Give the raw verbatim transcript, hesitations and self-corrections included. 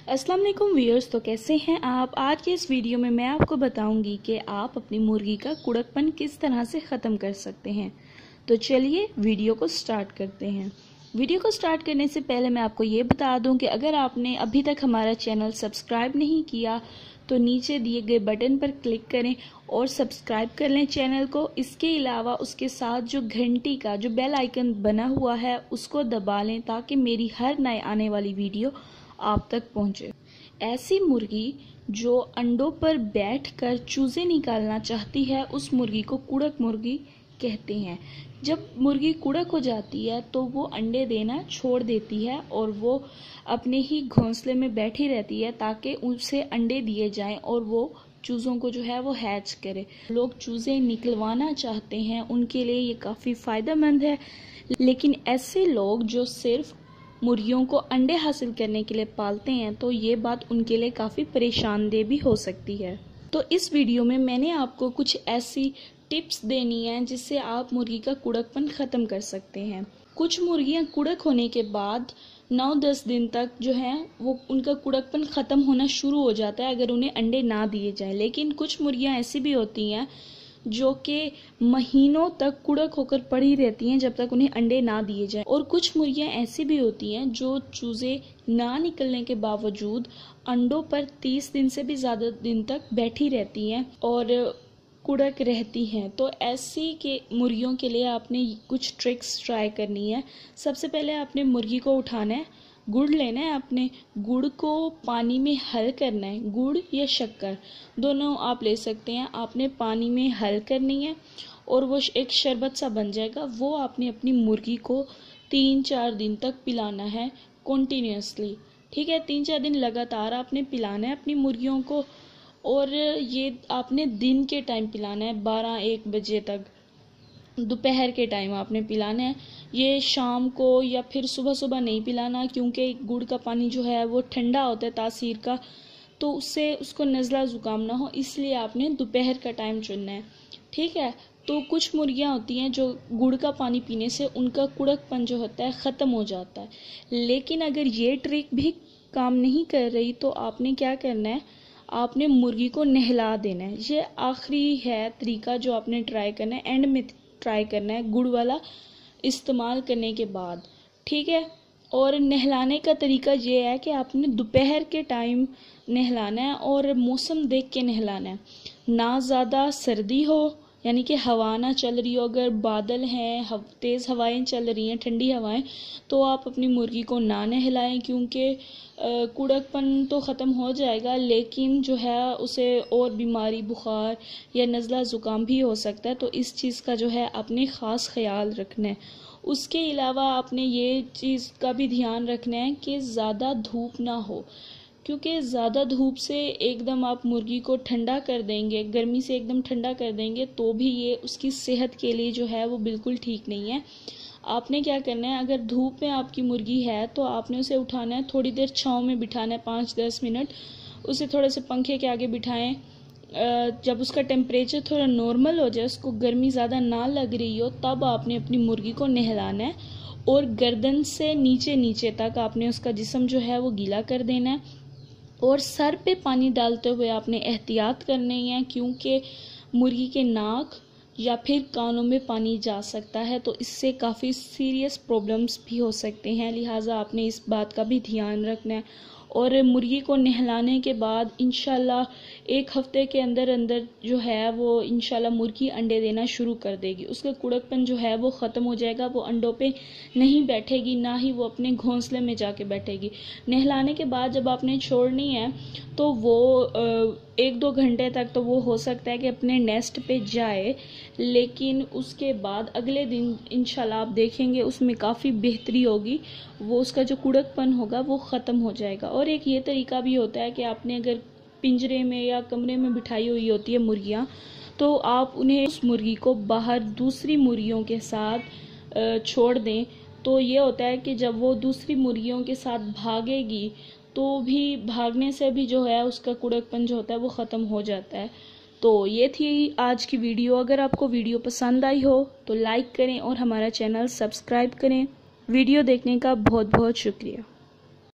अस्सलाम वालेकुम व्यूअर्स, तो कैसे हैं आप। आज के इस वीडियो में मैं आपको बताऊंगी कि आप अपनी मुर्गी का कुड़कपन किस तरह से ख़त्म कर सकते हैं। तो चलिए वीडियो को स्टार्ट करते हैं। वीडियो को स्टार्ट करने से पहले मैं आपको ये बता दूं कि अगर आपने अभी तक हमारा चैनल सब्सक्राइब नहीं किया तो नीचे दिए गए बटन पर क्लिक करें और सब्सक्राइब कर लें चैनल को। इसके अलावा उसके साथ जो घंटी का जो बेल आइकन बना हुआ है उसको दबा लें ताकि मेरी हर नए आने वाली वीडियो आप तक पहुंचे। ऐसी मुर्गी जो अंडों पर बैठकर चूजे निकालना चाहती है उस मुर्गी को कुड़क मुर्गी कहते हैं। जब मुर्गी कुड़क हो जाती है तो वो अंडे देना छोड़ देती है और वो अपने ही घोंसले में बैठी रहती है ताकि उसे अंडे दिए जाएं और वो चूज़ों को जो है वो हैच करे। लोग चूज़े निकलवाना चाहते हैं उनके लिए ये काफ़ी फ़ायदेमंद है, लेकिन ऐसे लोग जो सिर्फ मुर्गियों को अंडे हासिल करने के लिए पालते हैं तो ये बात उनके लिए काफ़ी परेशानदेह भी हो सकती है। तो इस वीडियो में मैंने आपको कुछ ऐसी टिप्स देनी है जिससे आप मुर्गी का कुड़कपन ख़त्म कर सकते हैं। कुछ मुर्गियां कुड़क होने के बाद नौ दस दिन तक जो है वो उनका कुड़कपन ख़त्म होना शुरू हो जाता है अगर उन्हें अंडे ना दिए जाएं। लेकिन कुछ मुर्गियां ऐसी भी होती हैं जो कि महीनों तक कुड़क होकर पड़ी रहती हैं जब तक उन्हें अंडे ना दिए जाएं। और कुछ मुर्गियां ऐसी भी होती हैं जो चूजे ना निकलने के बावजूद अंडों पर तीस दिन से भी ज़्यादा दिन तक बैठी रहती हैं और कुड़क रहती हैं। तो ऐसी के मुर्गियों के लिए आपने कुछ ट्रिक्स ट्राई करनी है। सबसे पहले आपने मुर्गी को उठाना है, गुड़ लेना है, आपने गुड़ को पानी में हल करना है। गुड़ या शक्कर दोनों आप ले सकते हैं। आपने पानी में हल करनी है और वो एक शरबत सा बन जाएगा। वो आपने अपनी मुर्गी को तीन चार दिन तक पिलाना है कॉन्टीन्यूसली। ठीक है, तीन चार दिन लगातार आपने पिलाना है अपनी मुर्गियों को और ये आपने दिन के टाइम पिलाना है, बारह एक बजे तक। दोपहर के टाइम आपने पिलाना है, ये शाम को या फिर सुबह सुबह नहीं पिलाना क्योंकि गुड़ का पानी जो है वो ठंडा होता है तासीर का, तो उससे उसको नज़ला ज़ुकाम ना हो, इसलिए आपने दोपहर का टाइम चुनना है। ठीक है, तो कुछ मुर्गियां होती हैं जो गुड़ का पानी पीने से उनका कुड़कपन जो होता है ख़त्म हो जाता है। लेकिन अगर ये ट्रिक भी काम नहीं कर रही तो आपने क्या करना है, आपने मुर्गी को नहला देना है। ये आखिरी है तरीका जो आपने ट्राई करना है, एंड में ट्राई करना है गुड़ वाला इस्तेमाल करने के बाद। ठीक है, और नहलाने का तरीका ये है कि आपने दोपहर के टाइम नहलाना है और मौसम देख के नहलाना है। ना ज़्यादा सर्दी हो यानी कि हवा ना चल रही हो, अगर बादल हैं, हव, तेज़ हवाएं चल रही हैं, ठंडी हवाएं, तो आप अपनी मुर्गी को ना नहलाएं क्योंकि कुड़कपन तो ख़त्म हो जाएगा लेकिन जो है उसे और बीमारी, बुखार या नज़ला ज़ुकाम भी हो सकता है। तो इस चीज़ का जो है अपने ख़ास ख्याल रखना है। उसके अलावा आपने ये चीज़ का भी ध्यान रखना है कि ज़्यादा धूप ना हो, क्योंकि ज़्यादा धूप से एकदम आप मुर्गी को ठंडा कर देंगे, गर्मी से एकदम ठंडा कर देंगे तो भी ये उसकी सेहत के लिए जो है वो बिल्कुल ठीक नहीं है। आपने क्या करना है, अगर धूप में आपकी मुर्गी है तो आपने उसे उठाना है, थोड़ी देर छाँव में बिठाना है, पाँच दस मिनट उसे थोड़े से पंखे के आगे बिठाएं। जब उसका टेम्परेचर थोड़ा नॉर्मल हो जाए, उसको गर्मी ज़्यादा ना लग रही हो, तब आपने अपनी मुर्गी को नहलाना है और गर्दन से नीचे नीचे तक आपने उसका जिस्म जो है वो गीला कर देना है। और सर पे पानी डालते हुए आपने एहतियात करनी है क्योंकि मुर्गी के नाक या फिर कानों में पानी जा सकता है, तो इससे काफ़ी सीरियस प्रॉब्लम्स भी हो सकते हैं। लिहाजा आपने इस बात का भी ध्यान रखना है। और मुर्गी को नहलाने के बाद इंशाल्लाह एक हफ्ते के अंदर अंदर जो है वो इंशाल्लाह मुर्गी अंडे देना शुरू कर देगी। उसका कुड़कपन जो है वो ख़त्म हो जाएगा, वो अंडों पे नहीं बैठेगी, ना ही वो अपने घोंसले में जाके बैठेगी। नहलाने के बाद जब आपने छोड़नी है तो वो एक दो घंटे तक तो वो हो सकता है कि अपने नेस्ट पे जाए, लेकिन उसके बाद अगले दिन इंशाल्लाह आप देखेंगे उसमें काफ़ी बेहतरी होगी, वो उसका जो कुड़कपन होगा वो ख़त्म हो जाएगा। और एक ये तरीका भी होता है कि आपने अगर पिंजरे में या कमरे में बिठाई हुई होती है मुर्गियाँ तो आप उन्हें उस मुर्गी को बाहर दूसरी मुर्गियों के साथ छोड़ दें। तो ये होता है कि जब वो दूसरी मुर्गियों के साथ भागेगी तो भी भागने से भी जो है उसका कुड़कपन जो होता है वो ख़त्म हो जाता है। तो ये थी आज की वीडियो। अगर आपको वीडियो पसंद आई हो तो लाइक करें और हमारा चैनल सब्सक्राइब करें। वीडियो देखने का बहुत बहुत शुक्रिया।